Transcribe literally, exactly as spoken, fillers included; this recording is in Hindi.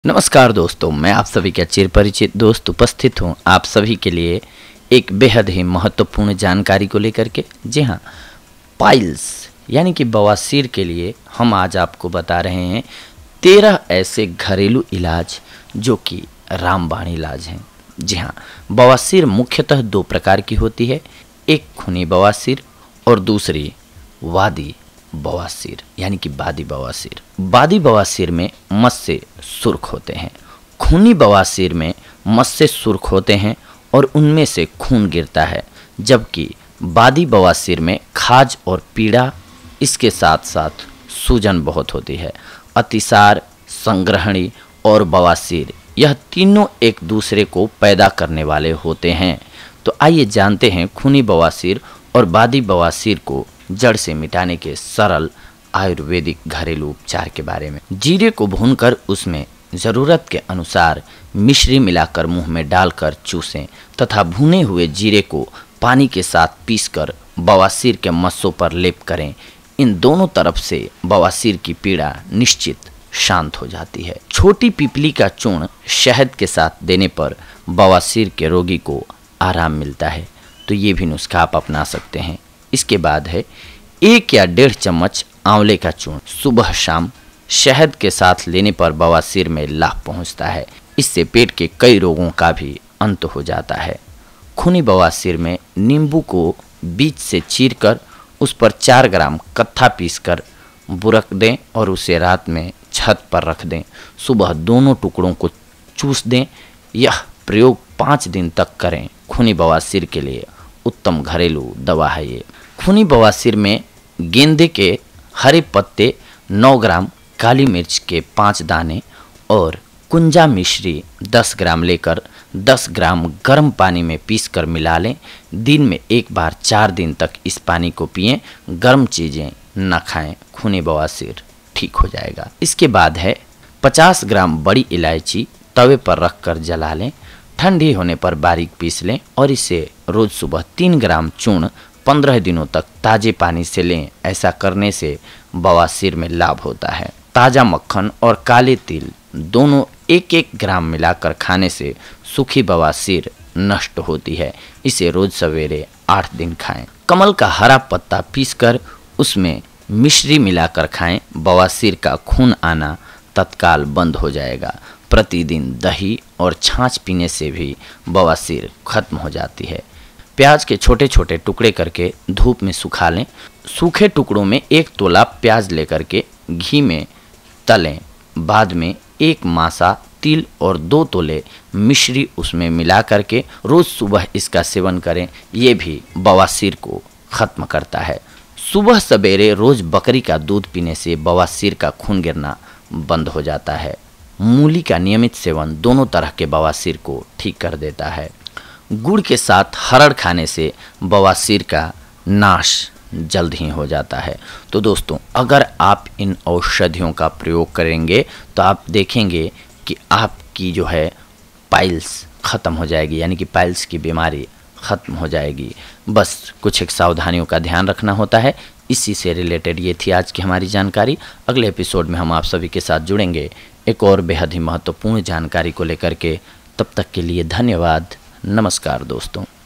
नमस्कार दोस्तों, मैं आप सभी का चिर परिचित दोस्त उपस्थित हूं आप सभी के लिए एक बेहद ही महत्वपूर्ण जानकारी को लेकर के। जी हां, पाइल्स यानी कि बवासीर के लिए हम आज आपको बता रहे हैं तेरह ऐसे घरेलू इलाज जो कि रामबाण इलाज हैं। जी हां, बवासीर मुख्यतः दो प्रकार की होती है, एक खूनी बवासीर और दूसरी वादी बवासीर यानी कि बादी बवासीर। बादी बवासीर में मस्से सुर्ख होते हैं, खूनी बवासीर में मस्से सुर्ख होते हैं और उनमें से खून गिरता है, जबकि बादी बवासीर में खाज और पीड़ा, इसके साथ साथ सूजन बहुत होती है। अतिसार, संग्रहणी और बवासीर यह तीनों एक दूसरे को पैदा करने वाले होते हैं। तो आइए जानते हैं खूनी बवासीर और बादी बवासीर को जड़ से मिटाने के सरल आयुर्वेदिक घरेलू उपचार के बारे में। जीरे को भूनकर उसमें ज़रूरत के अनुसार मिश्री मिलाकर मुंह में डालकर चूसें तथा भुने हुए जीरे को पानी के साथ पीसकर बवासीर के मस्सों पर लेप करें। इन दोनों तरफ से बवासीर की पीड़ा निश्चित शांत हो जाती है। छोटी पीपली का चूर्ण शहद के साथ देने पर बवासीर के रोगी को आराम मिलता है। तो ये भी नुस्खा आप अपना सकते हैं। इसके बाद है एक या डेढ़ चम्मच आंवले का चूर्ण सुबह शाम शहद के साथ लेने पर बवासीर में लाभ पहुंचता है। इससे पेट के कई रोगों का भी अंत हो जाता है। खूनी बवासीर में नींबू को बीच से चीरकर उस पर चार ग्राम कत्था पीसकर बुरक दें और उसे रात में छत पर रख दें। सुबह दोनों टुकड़ों को चूस दें। यह प्रयोग पाँच दिन तक करें। खूनी बवासीर के लिए उत्तम घरेलू दवा है ये। खूनी बवासीर में गेंदे के हरे पत्ते नौ ग्राम, काली मिर्च के पाँच दाने और कुंजा मिश्री दस ग्राम लेकर दस ग्राम गर्म पानी में पीसकर मिला लें। दिन में एक बार चार दिन तक इस पानी को पिएं। गर्म चीज़ें न खाएं, खूनी बवासीर ठीक हो जाएगा। इसके बाद है पचास ग्राम बड़ी इलायची तवे पर रखकर जला लें। ठंडी होने पर बारीक पीस लें और इसे रोज़ सुबह तीन ग्राम चूर्ण पंद्रह दिनों तक ताज़े पानी से लें। ऐसा करने से बवासीर में लाभ होता है। ताज़ा मक्खन और काले तिल दोनों एक एक ग्राम मिलाकर खाने से सूखी बवासीर नष्ट होती है। इसे रोज़ सवेरे आठ दिन खाएं। कमल का हरा पत्ता पीसकर उसमें मिश्री मिलाकर खाएं। बवासीर का खून आना तत्काल बंद हो जाएगा। प्रतिदिन दही और छाछ पीने से भी बवासीर खत्म हो जाती है। प्याज के छोटे छोटे टुकड़े करके धूप में सुखा लें। सूखे टुकड़ों में एक तोला प्याज लेकर के घी में तलें। बाद में एक मासा तिल और दो तोले मिश्री उसमें मिला करके रोज़ सुबह इसका सेवन करें। ये भी बवासीर को ख़त्म करता है। सुबह सवेरे रोज़ बकरी का दूध पीने से बवासीर का खून गिरना बंद हो जाता है। मूली का नियमित सेवन दोनों तरह के बवासीर को ठीक कर देता है। गुड़ के साथ हरड़ खाने से बवासीर का नाश जल्द ही हो जाता है। तो दोस्तों, अगर आप इन औषधियों का प्रयोग करेंगे तो आप देखेंगे कि आपकी जो है पाइल्स ख़त्म हो जाएगी, यानी कि पाइल्स की बीमारी ख़त्म हो जाएगी। बस कुछ एक सावधानियों का ध्यान रखना होता है। इसी से रिलेटेड ये थी आज की हमारी जानकारी। अगले एपिसोड में हम आप सभी के साथ जुड़ेंगे एक और बेहद ही महत्वपूर्ण जानकारी को लेकर के। तब तक के लिए धन्यवाद। नमस्कार दोस्तों।